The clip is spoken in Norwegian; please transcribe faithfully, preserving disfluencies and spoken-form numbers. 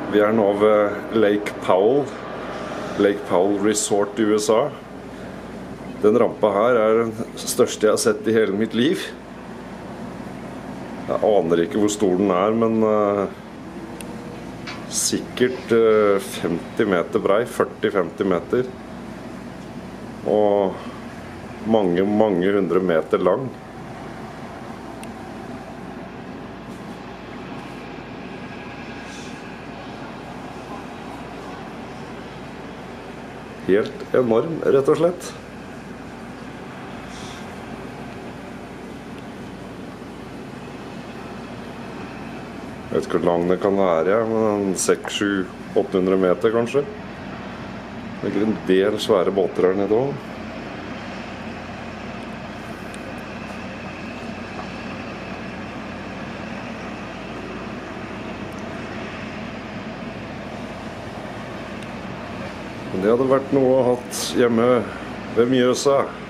Vi er nå ved Lake Powell, Lake Powell Resort i U S A. Den rampa her er den største jeg har sett i hele mitt liv. Jeg aner ikke hvor stor den er, men uh, sikkert uh, femti meter brei, førti til femti meter. Og mange, mange hundre meter lang. Helt enorm, rett og slett. Jeg vet ikke hvor lang det kan være, men seks, sju, åtte hundre meter kanskje. Det ligger en del svære båter her nede også. Det hadde vært noe å ha hatt hjemme ved Mjøsa.